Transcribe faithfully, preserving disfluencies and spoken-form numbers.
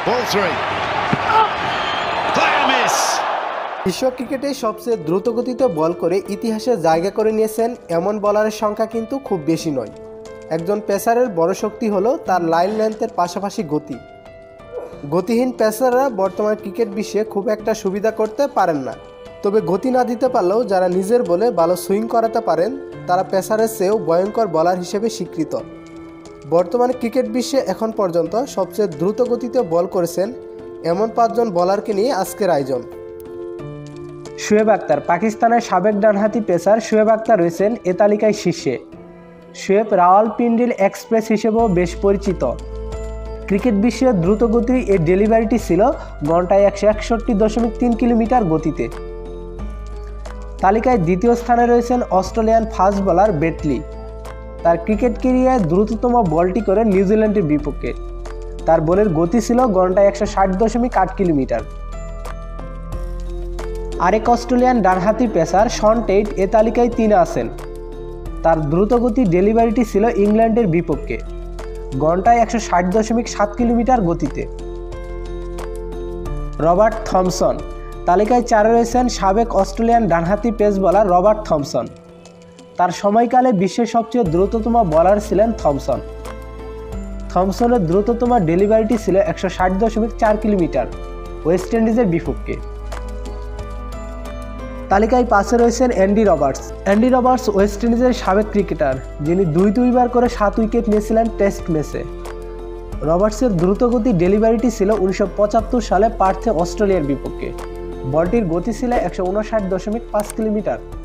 Ball three. Player miss. বিশ্ব ক্রিকেটে সবচেয়ে দ্রুতগতিতে বল করে ইতিহাসে জায়গা করে নিয়েছেন এমন বোলারের সংখ্যা কিন্তু খুব বেশি নয়। একজন পেসারের বড় শক্তি হলো তার লাইন লেন্থের পাশাপাশি গতি। গতিহীন পেসাররা বর্তমান ক্রিকেট বিশ্বে খুব একটা সুবিধা করতে পারেন না। তবে গতি না দিতে পারলেও যারা নিজের বলে ভালো সুইং করাতে পারেন তারা পেসারের চেয়েও ভয়ঙ্কর বোলার হিসেবে স্বীকৃত। বর্তমানে ক্রিকেট বিশ্বে এখন পর্যন্ত সবচেয়ে দ্রুত গতিতে বল করেছেন এমন পাঁচজন বোলারকে নিয়ে আজকের আয়োজন। শোয়েব আখতার, পাকিস্তানের সাবেক ডানহাতি পেসার শোয়েব আখতার রয়েছেন এ তালিকায় শীর্ষে। শোয়েব রাওয়ালপিন্ডির এক্সপ্রেস হিসেবেও বেশ পরিচিত। ক্রিকেট বিশ্বে দ্রুতগতির এর ডেলিভারিটি ছিল ঘন্টায় একশো একষট্টি দশমিক তিন কিলোমিটার গতিতে। তালিকায় দ্বিতীয় স্থানে রয়েছেন অস্ট্রেলিয়ান ফাস্ট বোলার বেটলি। তার ক্রিকেট ক্যারিয়ারে দ্রুততম বলটি করে নিউজিল্যান্ডের বিপক্ষে। তার বলের গতি ছিল ঘন্টায় একশো ষাট দশমিক আট কিলোমিটার। আরেক অস্ট্রেলিয়ান ডানহাতি পেসার শন টেইট এ তালিকায় তিনে আছেন। তার দ্রুতগতি ডেলিভারিটি ছিল ইংল্যান্ডের বিপক্ষে ঘন্টায় একশো ষাট দশমিক সাত কিলোমিটার গতিতে। রবার্ট থমসন, তালিকায় চারে রয়েছেন সাবেক অস্ট্রেলিয়ান ডানহাতি পেস বোলার রবার্ট থমসন। তার সময়কালে বিশ্বের সবচেয়ে দ্রুততম বোলার ছিলেন থমসন। থমসনের দ্রুততম ডেলিভারিটি ছিল একশো ষাট দশমিক চার কিলোমিটার ওয়েস্ট ইন্ডিজের বিপক্ষে। তালিকায় পাশে রয়েছেন Andy Roberts. Andy Roberts West ইন্ডিজের সাবেক ক্রিকেটার, যিনি দুই দুইবার করে সাত উইকেট নিয়েছিলেন টেস্ট ম্যাচে। রবার্টসের দ্রুতগতি ডেলিভারিটি ছিল উনিশশো পঁচাত্তর সালে পার্থে অস্ট্রেলিয়ার বিপক্ষে। বলটির গতি ছিল একশো উনষাট দশমিক পাঁচ কিলোমিটার।